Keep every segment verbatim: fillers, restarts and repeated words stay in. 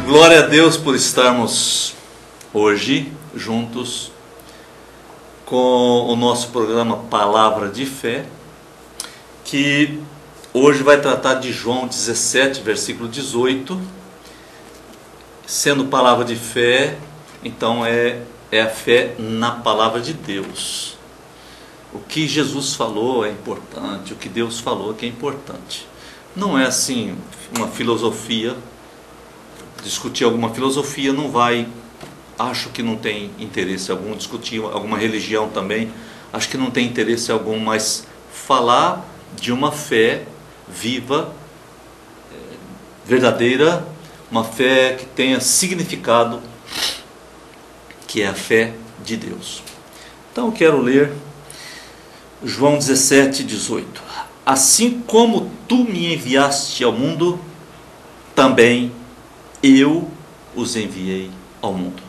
Glória a Deus por estarmos hoje juntos com o nosso programa Palavra de Fé, que hoje vai tratar de João dezessete, versículo dezoito. Sendo palavra de fé, então é, é a fé na palavra de Deus. O que Jesus falou é importante, o que Deus falou que é importante. Não é assim uma filosofia. Discutir alguma filosofia não vai, acho que não tem interesse algum. Discutir alguma religião também, acho que não tem interesse algum. Mas falar de uma fé viva, verdadeira, uma fé que tenha significado, que é a fé de Deus. Então eu quero ler João dezessete, dezoito. Assim como tu me enviaste ao mundo, também eu os enviei ao mundo.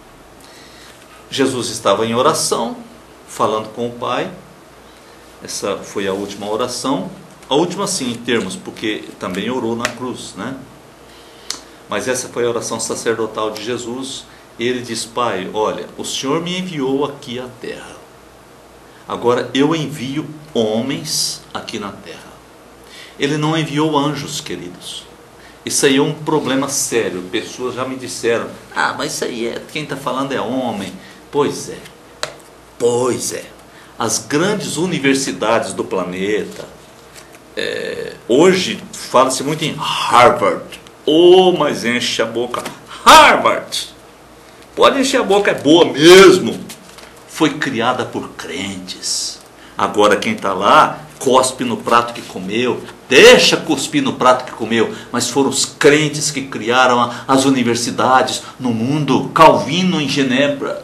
Jesus estava em oração, falando com o Pai. Essa foi a última oração. A última sim, em termos, porque também orou na cruz, né? Mas essa foi a oração sacerdotal de Jesus. Ele diz: Pai, olha, o Senhor me enviou aqui à terra. Agora eu envio homens aqui na terra. Ele não enviou anjos, queridos. Isso aí é um problema sério. Pessoas já me disseram: ah, mas isso aí é, quem está falando é homem. Pois é, pois é. As grandes universidades do planeta, é, hoje fala-se muito em Harvard. Oh, mas enche a boca. Harvard, pode encher a boca, é boa mesmo. Foi criada por crentes. Agora quem está lá, cospe no prato que comeu. Deixa cuspir no prato que comeu. Mas foram os crentes que criaram as universidades no mundo. Calvino em Genebra,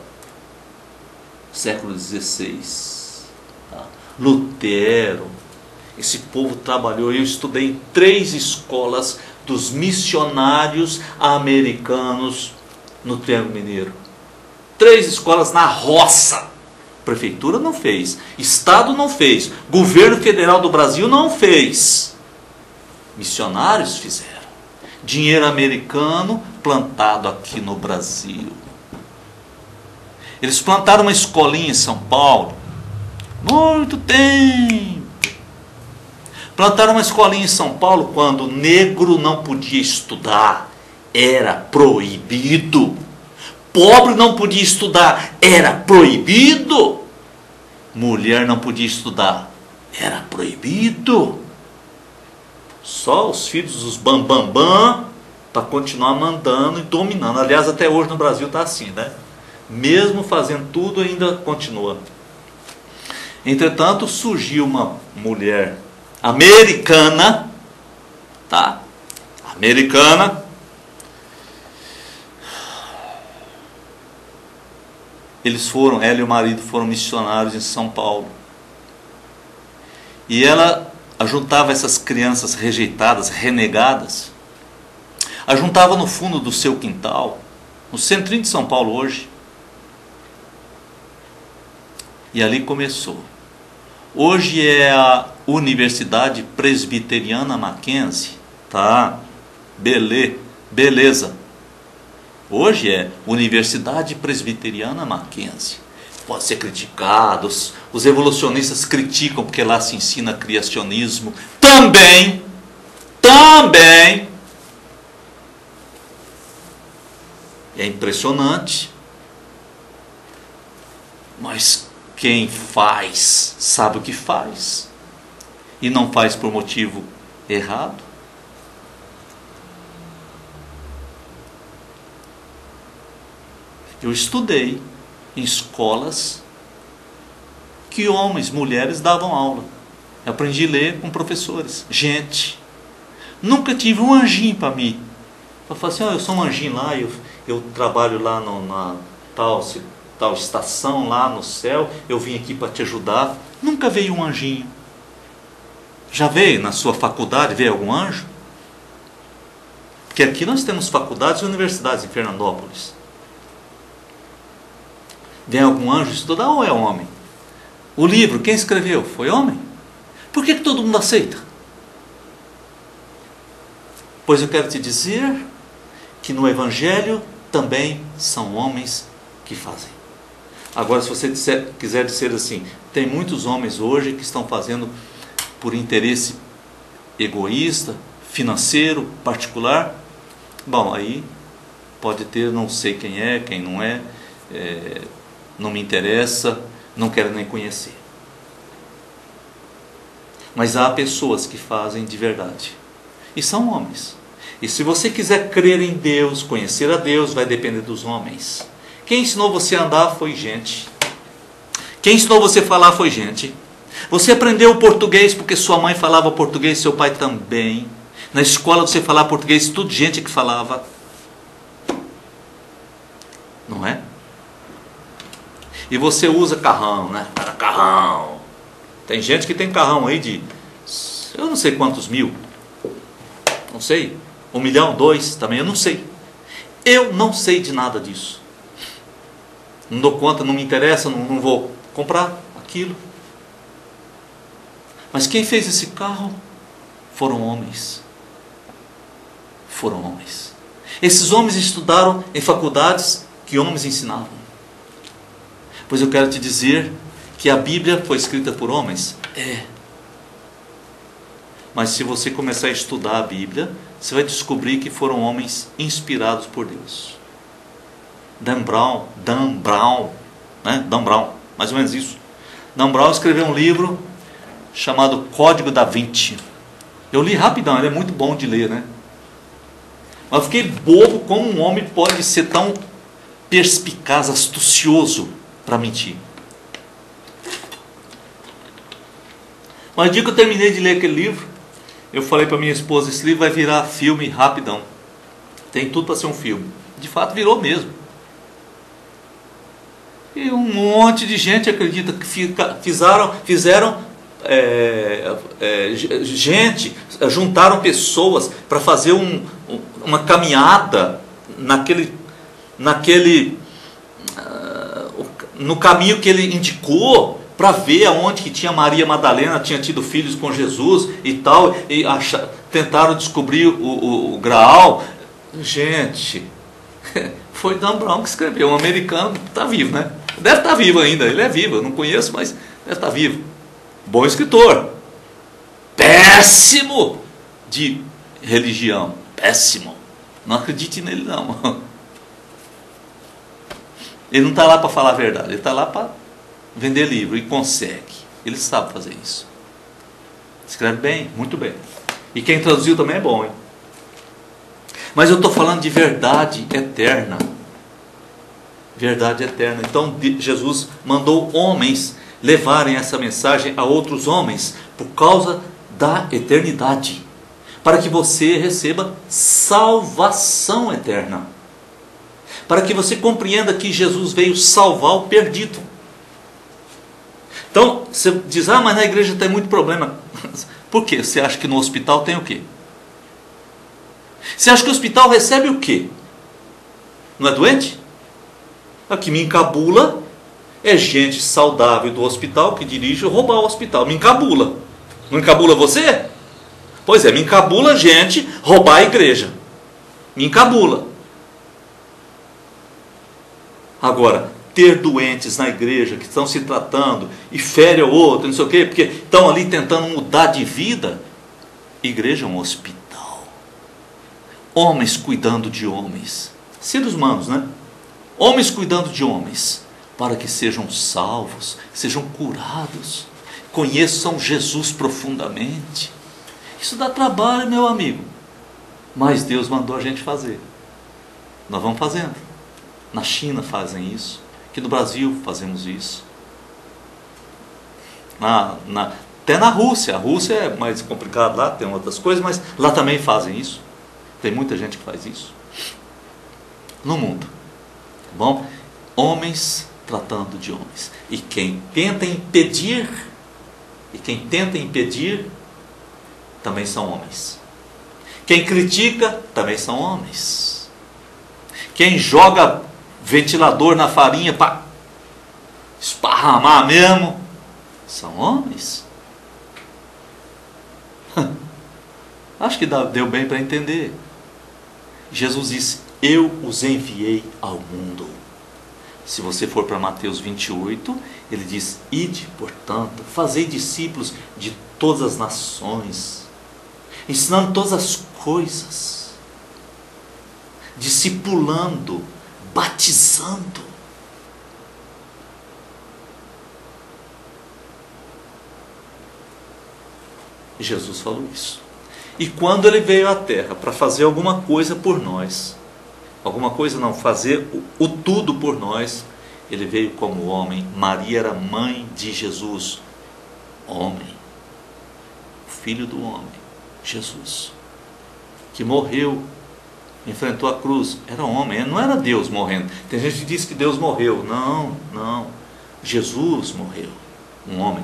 século dezesseis. Tá? Lutero. Esse povo trabalhou. Eu estudei em três escolas dos missionários americanos no Triângulo Mineiro. Três escolas na roça. Prefeitura não fez, Estado não fez, governo federal do Brasil não fez. Missionários fizeram. Dinheiro americano plantado aqui no Brasil. Eles plantaram uma escolinha em São Paulo, muito tempo. Plantaram uma escolinha em São Paulo quando o negro não podia estudar, era proibido. Pobre não podia estudar, era proibido. Mulher não podia estudar, era proibido. Só os filhos dos bambambam bam, bam, para continuar mandando e dominando. Aliás, até hoje no Brasil está assim, né? Mesmo fazendo tudo, ainda continua. Entretanto, surgiu uma mulher americana, tá? Americana. Eles foram, ela e o marido foram missionários em São Paulo. E ela ajuntava essas crianças rejeitadas, renegadas, ajuntava no fundo do seu quintal, no centrinho de São Paulo hoje. E ali começou. Hoje é a Universidade Presbiteriana Mackenzie, tá? Belê, beleza. Hoje é Universidade Presbiteriana Mackenzie. Pode ser criticado, os, os evolucionistas criticam porque lá se ensina criacionismo. Também, também. É impressionante. Mas quem faz, sabe o que faz. E não faz por motivo errado. Eu estudei em escolas que homens, mulheres davam aula. Eu aprendi a ler com professores. Gente, nunca tive um anjinho para mim. Eu falei assim: oh, eu sou um anjinho lá, eu, eu trabalho lá no, na tal, tal estação lá no céu, eu vim aqui para te ajudar. Nunca veio um anjinho. Já veio na sua faculdade, veio algum anjo? Porque aqui nós temos faculdades e universidades em Fernandópolis. Vem algum anjo estudar ou é homem? O livro, quem escreveu? Foi homem? Por que que todo mundo aceita? Pois eu quero te dizer que que no Evangelho também são homens que fazem. Agora, se você disser, quiser dizer assim, tem muitos homens hoje que estão fazendo por interesse egoísta, financeiro, particular, bom, aí pode ter, não sei quem é, quem não é, é não me interessa, não quero nem conhecer. Mas há pessoas que fazem de verdade, e são homens. E se você quiser crer em Deus, conhecer a Deus, vai depender dos homens. Quem ensinou você a andar foi gente. Quem ensinou você a falar foi gente. Você aprendeu português porque sua mãe falava português, seu pai também. Na escola você falava português, tudo gente que falava. Não é? E você usa carrão, né? Carrão. Tem gente que tem carrão aí de, eu não sei quantos mil. Não sei. Um milhão, dois, também eu não sei. Eu não sei de nada disso. Não dou conta, não me interessa, não, não vou comprar aquilo. Mas quem fez esse carro foram homens. Foram homens. Esses homens estudaram em faculdades que homens ensinavam. Pois eu quero te dizer que a Bíblia foi escrita por homens? É. Mas se você começar a estudar a Bíblia, você vai descobrir que foram homens inspirados por Deus. Dan Brown, Dan Brown, né? Dan Brown, mais ou menos isso. Dan Brown escreveu um livro chamado Código da Vinci. Eu li rapidão, ele é muito bom de ler, né? Mas eu fiquei bobo como um homem pode ser tão perspicaz, astucioso para mentir. Mas no dia que eu terminei de ler aquele livro, eu falei para minha esposa, esse livro vai virar filme rapidão. Tem tudo para ser um filme. De fato virou mesmo. E um monte de gente acredita que fica, fizeram, fizeram é, é, gente, juntaram pessoas para fazer um, uma caminhada naquele, naquele uh, no caminho que ele indicou, para ver aonde que tinha Maria Madalena, tinha tido filhos com Jesus e tal, e achar, tentaram descobrir o, o, o Graal. Gente, foi Dan Brown que escreveu, um americano, está vivo, né? Deve estar vivo ainda, ele é vivo, eu não conheço, mas deve estar vivo. Bom escritor. Péssimo de religião, péssimo. Não acredite nele não. Ele não está lá para falar a verdade, ele está lá para vender livro, e consegue. Ele sabe fazer isso. Escreve bem, muito bem. E quem traduziu também é bom, hein? Mas eu estou falando de verdade eterna. Verdade eterna. Então Jesus mandou homens levarem essa mensagem a outros homens por causa da eternidade, para que você receba salvação eterna, para que você compreenda que Jesus veio salvar o perdido. Então, você diz, ah, mas na igreja tem muito problema. Por quê? Você acha que no hospital tem o quê? Você acha que o hospital recebe o quê? Não é doente? O que me encabula é gente saudável do hospital que dirige roubar o hospital. Me encabula. Não encabula você? Pois é, me encabula gente roubar a igreja. Me encabula. Agora, ter doentes na igreja que estão se tratando e fere o outro, não sei o quê, porque estão ali tentando mudar de vida. Igreja é um hospital. Homens cuidando de homens. Seres humanos, né? Homens cuidando de homens, para que sejam salvos, sejam curados, conheçam Jesus profundamente. Isso dá trabalho, meu amigo. Mas Deus mandou a gente fazer. Nós vamos fazendo. Na China fazem isso. Aqui no Brasil fazemos isso. Na, na, até na Rússia. A Rússia é mais complicado lá, tem outras coisas, mas lá também fazem isso. Tem muita gente que faz isso. No mundo. Tá bom? Homens tratando de homens. E quem tenta impedir, e quem tenta impedir, também são homens. Quem critica, também são homens. Quem joga ventilador na farinha para esparramar mesmo, são homens. Acho que deu bem para entender. Jesus disse, eu os enviei ao mundo. Se você for para Mateus vinte e oito, ele diz: ide, portanto, fazei discípulos de todas as nações, ensinando todas as coisas, discipulando, batizando. Jesus falou isso. E quando ele veio à terra para fazer alguma coisa por nós, alguma coisa não, fazer o, o tudo por nós, ele veio como homem. Maria era mãe de Jesus, homem, filho do homem, Jesus, que morreu, enfrentou a cruz, era homem, não era Deus morrendo. Tem gente que diz que Deus morreu. Não, não, Jesus morreu, um homem.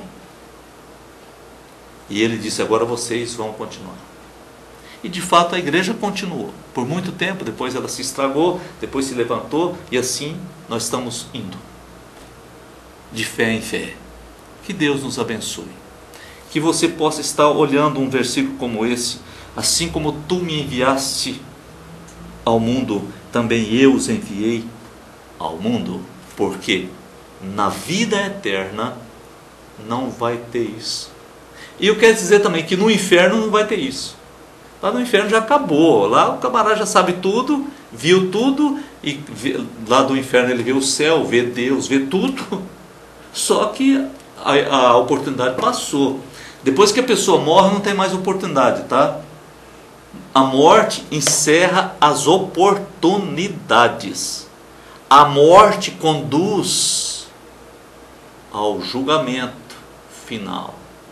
E ele disse: agora vocês vão continuar. E de fato a igreja continuou por muito tempo. Depois ela se estragou, depois se levantou, e assim nós estamos indo de fé em fé. Que Deus nos abençoe, que você possa estar olhando um versículo como esse: assim como tu me enviaste ao mundo, também eu os enviei ao mundo. Porque na vida eterna não vai ter isso. E eu quero dizer também que no inferno não vai ter isso. Lá no inferno já acabou. Lá o camarada já sabe tudo, viu tudo, e vê, lá do inferno ele vê o céu, vê Deus, vê tudo. Só que a, a oportunidade passou. Depois que a pessoa morre, não tem mais oportunidade, tá? A morte encerra as oportunidades. A morte conduz ao julgamento final.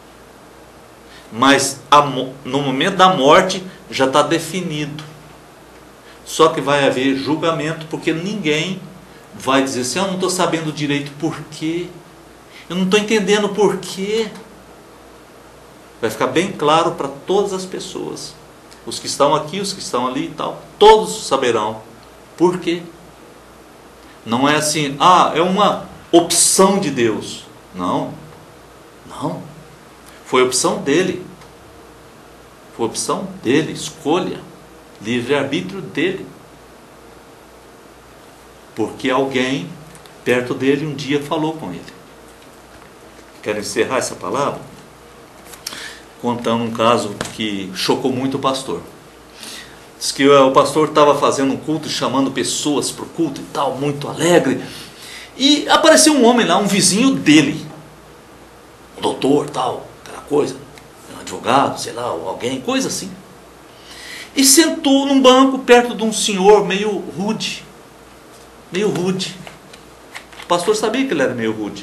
Mas a, no momento da morte já está definido. Só que vai haver julgamento, porque ninguém vai dizer assim: eu não estou sabendo direito por quê, eu não estou entendendo por quê. Vai ficar bem claro para todas as pessoas, os que estão aqui, os que estão ali e tal, todos saberão por quê. Não é assim: ah, é uma opção de Deus. Não, não. Foi opção dele. Foi opção dele, escolha, livre-arbítrio dele. Porque alguém perto dele um dia falou com ele. Quero encerrar essa palavra contando um caso que chocou muito o pastor. Diz que o pastor estava fazendo um culto, chamando pessoas para o culto e tal, muito alegre. E apareceu um homem lá, um vizinho dele, um doutor, tal, aquela coisa, um advogado, sei lá, alguém, coisa assim. E sentou num banco perto de um senhor meio rude, meio rude. O pastor sabia que ele era meio rude.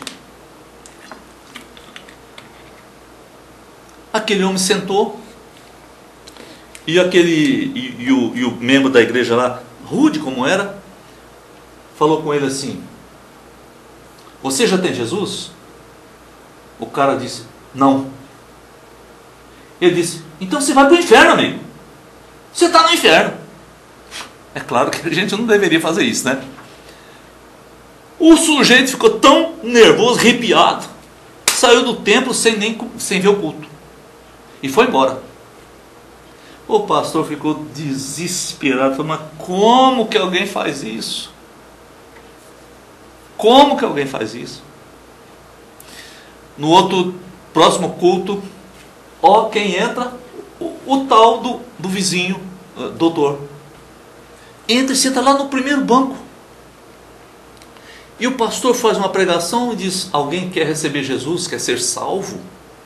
Aquele homem sentou, e aquele e, e, o, e o membro da igreja lá, rude como era, falou com ele assim: você já tem Jesus? O cara disse: não. Ele disse: então você vai para o inferno, amigo. Você está no inferno. É claro que a gente não deveria fazer isso, né? O sujeito ficou tão nervoso, arrepiado, saiu do templo sem, nem, sem ver o culto. E foi embora. O pastor ficou desesperado. Falou: mas como que alguém faz isso? Como que alguém faz isso? No outro, próximo culto, ó, quem entra? O, o tal do, do vizinho, uh, doutor. Entra e senta lá no primeiro banco. E o pastor faz uma pregação e diz: alguém quer receber Jesus, quer ser salvo?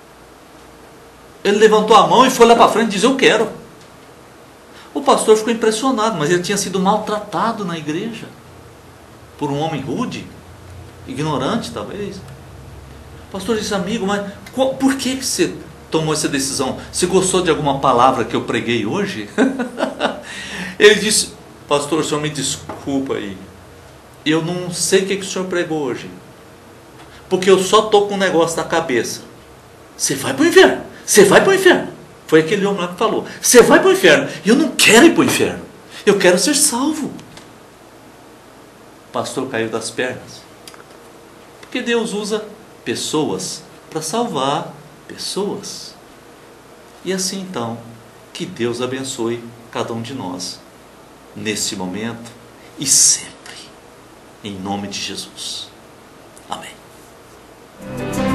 Ele levantou a mão e foi lá para frente e disse: eu quero. O pastor ficou impressionado, mas ele tinha sido maltratado na igreja por um homem rude, ignorante talvez. O pastor disse: amigo, mas qual, por que você tomou essa decisão? Você gostou de alguma palavra que eu preguei hoje? Ele disse: pastor, o senhor me desculpa aí, eu não sei o que, que o senhor pregou hoje, porque eu só estou com um negócio na cabeça: você vai para o inferno, você vai para o inferno. Foi aquele homem lá que falou: você vai para o inferno. E eu não quero ir para o inferno, eu quero ser salvo. O pastor caiu das pernas, porque Deus usa pessoas para salvar pessoas. E assim então, que Deus abençoe cada um de nós. nesse momento e sempre, em nome de Jesus. Amém.